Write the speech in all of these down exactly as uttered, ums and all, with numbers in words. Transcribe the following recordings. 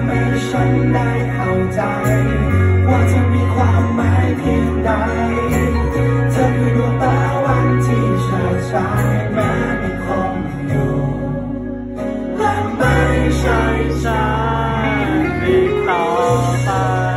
ให้ฉันได้เข้าใจว่าเธอมีความหมายเพียงใดเธอคือดวงตะวันที่เฉิดฉายแม้ไม่คงอยู่และไม่ใช่ฉันอีกต่อไป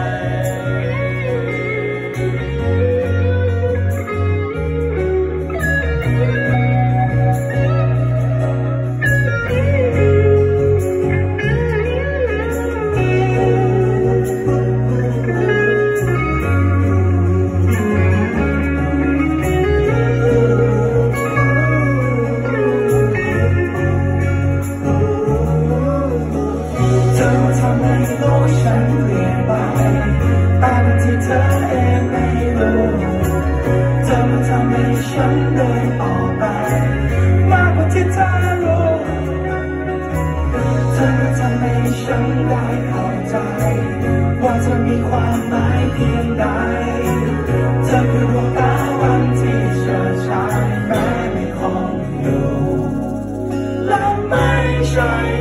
ทำให้โลกฉันเปลี่ยนไปตามที่เธอเองไม่รู้เธอมาทำให้ฉันเดินต่อไปมากกว่าที่เธอรู้เธอมาทำให้ฉันได้เข้าใจว่าเธอมีความหมายเพียงใดเธอคือดวงตะวันที่เฉิดฉายแม้ไม่คงอยู่และไม่ใช่